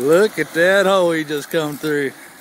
Look at that hole he just come through.